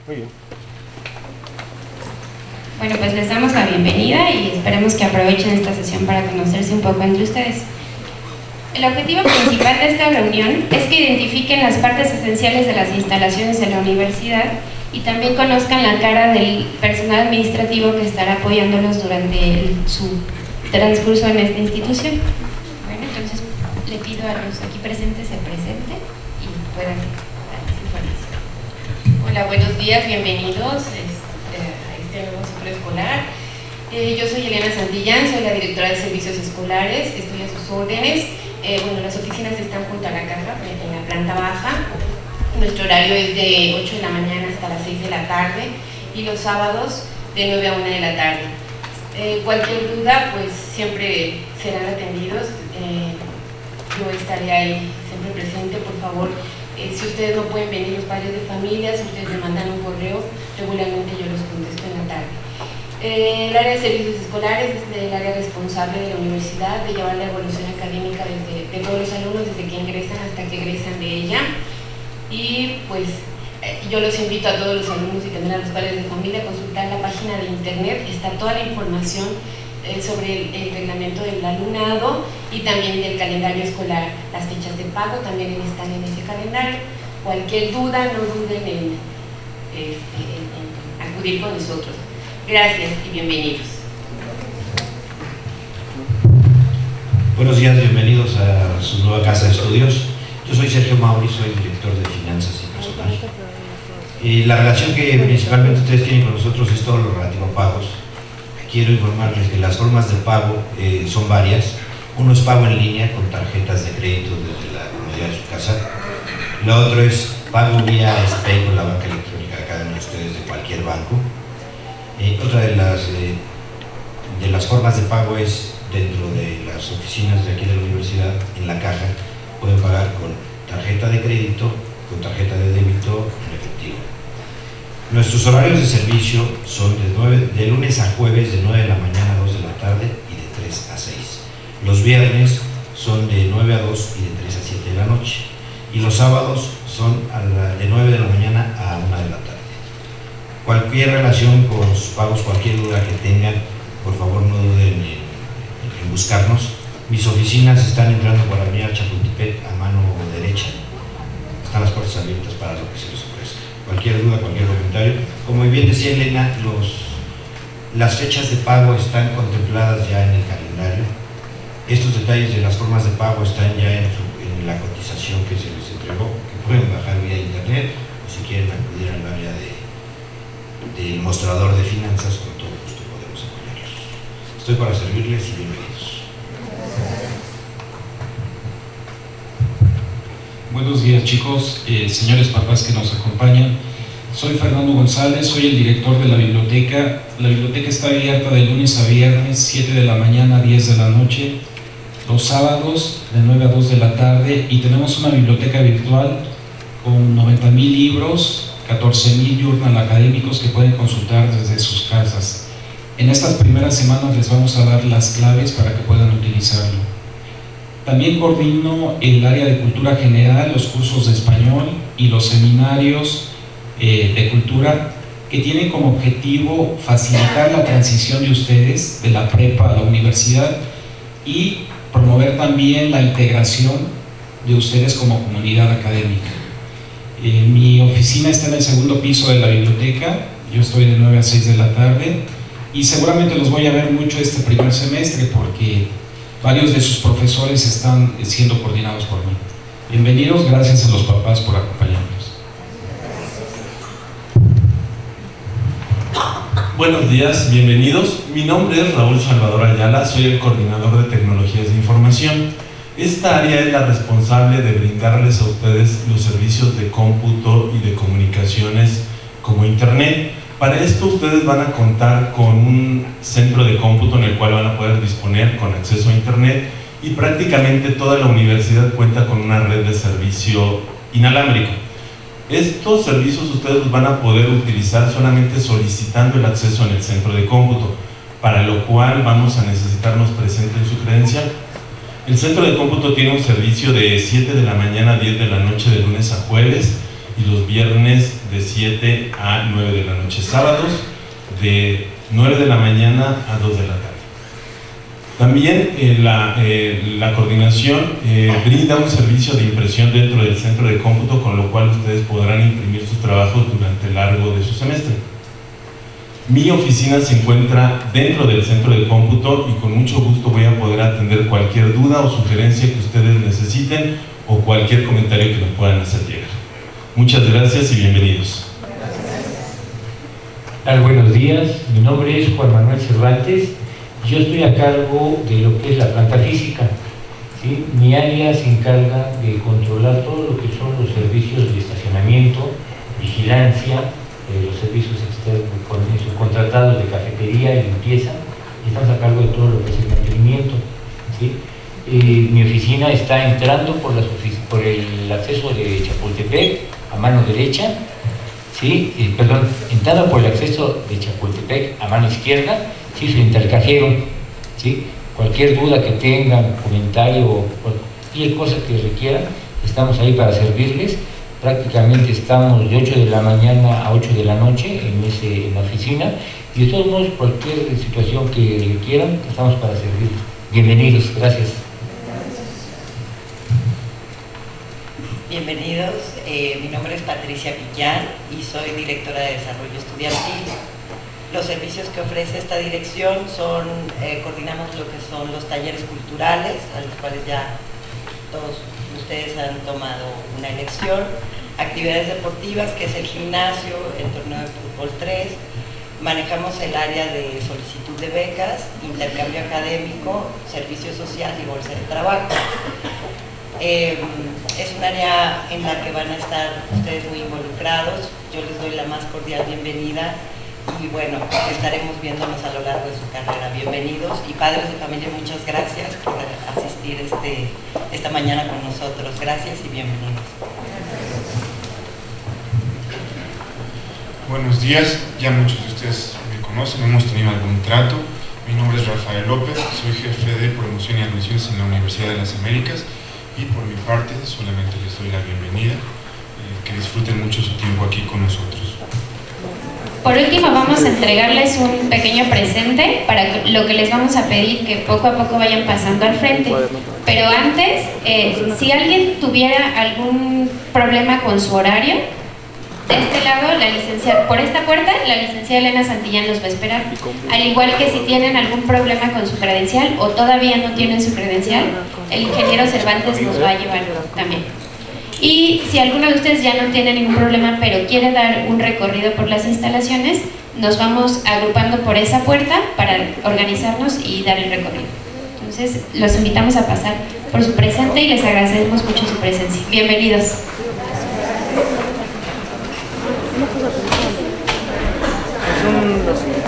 Muy bien. Bueno, pues les damos la bienvenida y esperemos que aprovechen esta sesión para conocerse un poco entre ustedes. El objetivo principal de esta reunión es que identifiquen las partes esenciales de las instalaciones de la universidad y también conozcan la cara del personal administrativo que estará apoyándolos durante su transcurso en esta institución. Bueno, entonces le pido a los aquí presentes se presenten y puedan dar información. Hola, buenos días, bienvenidos a este nuevo ciclo escolar. Yo soy Elena Santillán, soy la directora de servicios escolares, estoy a sus órdenes. Bueno, las oficinas están junto a la caja, en la planta baja. Nuestro horario es de 8 de la mañana hasta las 6 de la tarde y los sábados de 9 a 1 de la tarde. Cualquier duda, pues siempre serán atendidos. Yo estaré ahí siempre presente, por favor. Si ustedes no pueden venir, los padres de familia, si ustedes me mandan un correo, regularmente yo los contesto en la tarde. El área de servicios escolares es el área responsable de la universidad de llevar la evolución académica de todos los alumnos desde que ingresan hasta que egresan de ella. Y pues yo los invito a todos los alumnos y también a los padres de familia a consultar la página de internet. Está toda la información sobre el reglamento del alumnado y también del calendario escolar. Las fechas de pago también están en ese calendario. Cualquier duda, no duden en acudir con nosotros. Gracias y bienvenidos. Buenos días, bienvenidos a su nueva casa de estudios. Yo soy Sergio Mauri, soy director de Finanzas y Personal. La relación que principalmente ustedes tienen con nosotros es todo lo relativo a pagos. Quiero informarles que las formas de pago son varias. Uno es pago en línea con tarjetas de crédito desde la comodidad de su casa. Lo otro es pago vía SPAY con la banca electrónica de cada uno de ustedes de cualquier banco. Otra de las formas de pago es dentro de las oficinas de aquí de la universidad, en la caja, pueden pagar con tarjeta de crédito, con tarjeta de débito, en efectivo. Nuestros horarios de servicio son de lunes a jueves de 9 de la mañana a 2 de la tarde y de 3 a 6. Los viernes son de 9 a 2 y de 3 a 7 de la noche. Y los sábados son de 9 de la mañana a 1 de la tarde. Cualquier relación con sus pagos, cualquier duda que tengan, por favor no duden en buscarnos. Mis oficinas están entrando por la avenida Chapultepec a mano derecha. Están las puertas abiertas para lo que se les ofrezca. Cualquier duda, cualquier comentario. Como bien decía Elena, las fechas de pago están contempladas ya en el calendario. Estos detalles de las formas de pago están ya en la cotización que se les entregó, que pueden bajar vía internet o si quieren acudir al área del mostrador de finanzas, con todo gusto podemos apoyarlos. Estoy para servirles y bienvenidos. Buenos días, chicos, señores papás que nos acompañan. Soy Fernando González, soy el director de la biblioteca. La biblioteca está abierta de lunes a viernes, 7 de la mañana a 10 de la noche, los sábados de 9 a 2 de la tarde, y tenemos una biblioteca virtual con 90,000 libros, 14,000 journal académicos que pueden consultar desde sus casas. En estas primeras semanas les vamos a dar las claves para que puedan utilizarlo. También coordino el área de cultura general, los cursos de español y los seminarios de cultura que tienen como objetivo facilitar la transición de ustedes de la prepa a la universidad y promover también la integración de ustedes como comunidad académica. Mi oficina está en el segundo piso de la biblioteca, yo estoy de 9 a 6 de la tarde y seguramente los voy a ver mucho este primer semestre porque varios de sus profesores están siendo coordinados por mí. Bienvenidos, gracias a los papás por acompañarnos. Buenos días, bienvenidos. Mi nombre es Raúl Salvador Ayala, soy el coordinador de tecnologías de información. Esta área es la responsable de brindarles a ustedes los servicios de cómputo y de comunicaciones como Internet. Para esto ustedes van a contar con un centro de cómputo en el cual van a poder disponer con acceso a Internet y prácticamente toda la universidad cuenta con una red de servicio inalámbrico. Estos servicios ustedes los van a poder utilizar solamente solicitando el acceso en el centro de cómputo, para lo cual vamos a necesitarnos presente en su credencial. El centro de cómputo tiene un servicio de 7 de la mañana a 10 de la noche de lunes a jueves y los viernes de 7 a 9 de la noche, sábados de 9 de la mañana a 2 de la tarde. También la coordinación brinda un servicio de impresión dentro del centro de cómputo, con lo cual ustedes podrán imprimir sus trabajos durante el largo de su semestre. Mi oficina se encuentra dentro del centro de cómputo y con mucho gusto voy a poder atender cualquier duda o sugerencia que ustedes necesiten o cualquier comentario que me puedan hacer llegar. Muchas gracias y bienvenidos. Buenos días, mi nombre es Juan Manuel Cervantes. Yo estoy a cargo de lo que es la planta física, ¿sí? Mi área se encarga de controlar todo lo que son los servicios de estacionamiento, vigilancia, los servicios externos, subcontratados de cafetería y limpieza. Estamos a cargo de todo lo que es el mantenimiento, ¿sí? Mi oficina está entrando por el acceso de Chapultepec a mano derecha, ¿sí? Entrando por el acceso de Chapultepec a mano izquierda, sí, frente al cajero, ¿sí? Cualquier duda que tengan, comentario o cualquier cosa que requieran, estamos ahí para servirles. Prácticamente estamos de 8 de la mañana a 8 de la noche en la oficina, y de todos modos cualquier situación que requieran, estamos para servirles. Bienvenidos, gracias. Bienvenidos, mi nombre es Patricia Villán y soy directora de Desarrollo Estudiantil. Los servicios que ofrece esta dirección son, coordinamos lo que son los talleres culturales, a los cuales ya todos ustedes han tomado una elección, actividades deportivas, que es el gimnasio, el torneo de fútbol 3, manejamos el área de solicitud de becas, intercambio académico, servicio social y bolsa de trabajo. Es un área en la que van a estar ustedes muy involucrados. Yo les doy la más cordial bienvenida y bueno, estaremos viéndonos a lo largo de su carrera. Bienvenidos, y padres de familia, muchas gracias por asistir esta mañana con nosotros. Gracias y bienvenidos. Buenos días, ya muchos de ustedes me conocen, hemos tenido algún trato. Mi nombre es Rafael López, soy jefe de promoción y admisiones en la Universidad de las Américas, y por mi parte solamente les doy la bienvenida, que disfruten mucho su tiempo aquí con nosotros. Por último, vamos a entregarles un pequeño presente para lo que les vamos a pedir que poco a poco vayan pasando al frente. Pero antes, si alguien tuviera algún problema con su horario, de este lado, por esta puerta, la licenciada Elena Santillán los va a esperar. Al igual que si tienen algún problema con su credencial o todavía no tienen su credencial, el ingeniero Cervantes nos va a llevar también. Y si alguno de ustedes ya no tiene ningún problema, pero quiere dar un recorrido por las instalaciones, nos vamos agrupando por esa puerta para organizarnos y dar el recorrido. Entonces, los invitamos a pasar por su presente y les agradecemos mucho su presencia. Bienvenidos. Es un